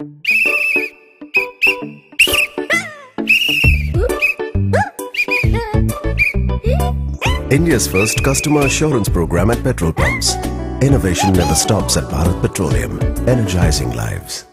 India's first customer assurance program at petrol pumps. Innovation never stops at Bharat Petroleum, energizing lives.